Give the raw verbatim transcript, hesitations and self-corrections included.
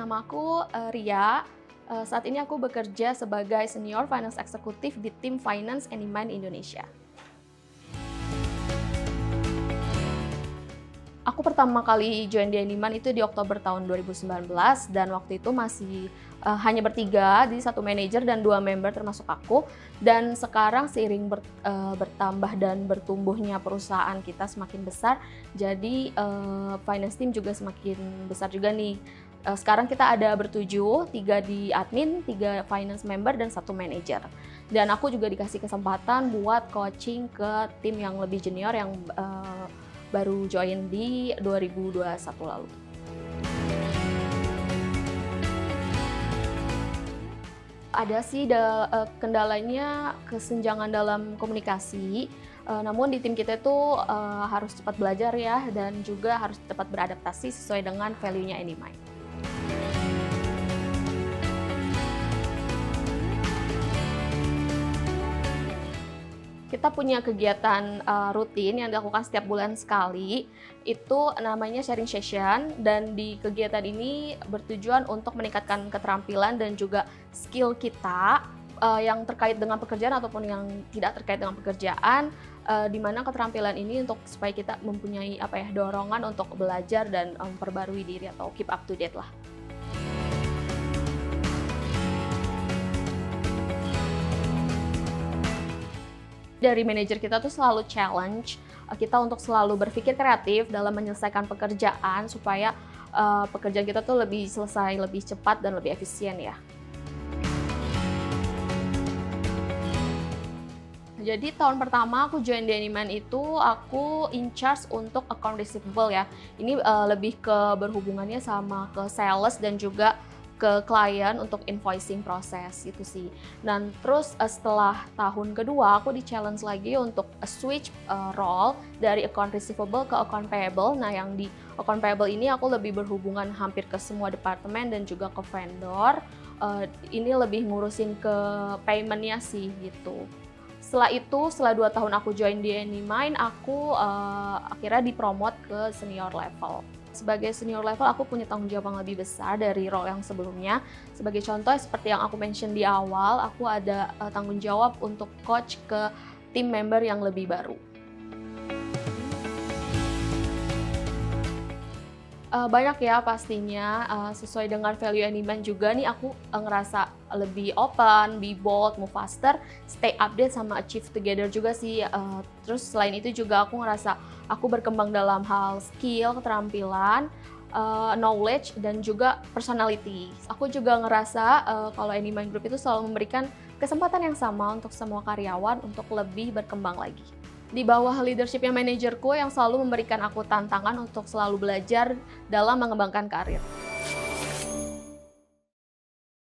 nama aku uh, Ria. Uh, saat ini aku bekerja sebagai Senior Finance Executive di tim Finance Anymind Indonesia. Aku pertama kali join di Anymind itu di Oktober tahun dua ribu sembilan belas, dan waktu itu masih uh, hanya bertiga, jadi satu manajer dan dua member termasuk aku. Dan sekarang seiring ber, uh, bertambah dan bertumbuhnya perusahaan kita semakin besar, jadi uh, finance team juga semakin besar juga nih. Uh, sekarang kita ada bertujuh, tiga di admin, tiga finance member, dan satu manajer. Dan aku juga dikasih kesempatan buat coaching ke tim yang lebih junior yang uh, baru join di dua ribu dua puluh satu lalu. Ada sih da, uh, kendalanya kesenjangan dalam komunikasi, uh, namun di tim kita itu uh, harus cepat belajar ya, dan juga harus cepat beradaptasi sesuai dengan value-nya Anymind. Kita punya kegiatan uh, rutin yang dilakukan setiap bulan sekali, itu namanya sharing session, dan di kegiatan ini bertujuan untuk meningkatkan keterampilan dan juga skill kita uh, yang terkait dengan pekerjaan ataupun yang tidak terkait dengan pekerjaan, uh, di mana keterampilan ini untuk supaya kita mempunyai apa ya dorongan untuk belajar dan memperbarui um, diri atau keep up to date lah. Dari manajer kita tuh selalu challenge kita untuk selalu berpikir kreatif dalam menyelesaikan pekerjaan supaya uh, pekerjaan kita tuh lebih selesai, lebih cepat dan lebih efisien ya. Jadi tahun pertama aku join di Anymind itu aku in charge untuk account receivable ya. Ini uh, lebih ke berhubungannya sama ke sales dan juga ke klien untuk invoicing proses gitu sih. Dan terus uh, setelah tahun kedua aku di challenge lagi untuk uh, switch uh, role dari account receivable ke account payable. Nah yang di account payable ini aku lebih berhubungan hampir ke semua departemen dan juga ke vendor. Uh, ini lebih ngurusin ke paymentnya sih gitu. Setelah itu, setelah dua tahun aku join di Anymind, aku uh, akhirnya dipromot ke senior level. Sebagai senior level, aku punya tanggung jawab yang lebih besar dari role yang sebelumnya. Sebagai contoh, seperti yang aku mention di awal, aku ada uh, tanggung jawab untuk coach ke tim member yang lebih baru. Uh, banyak ya pastinya, uh, sesuai dengan value Anymind juga nih aku uh, ngerasa lebih open, be bold, move faster, stay update sama achieve together juga sih. Uh, terus selain itu juga aku ngerasa aku berkembang dalam hal skill, keterampilan, uh, knowledge, dan juga personality. Aku juga ngerasa uh, kalau Anymind Group itu selalu memberikan kesempatan yang sama untuk semua karyawan untuk lebih berkembang lagi. Di bawah leadershipnya manajerku yang selalu memberikan aku tantangan untuk selalu belajar dalam mengembangkan karir.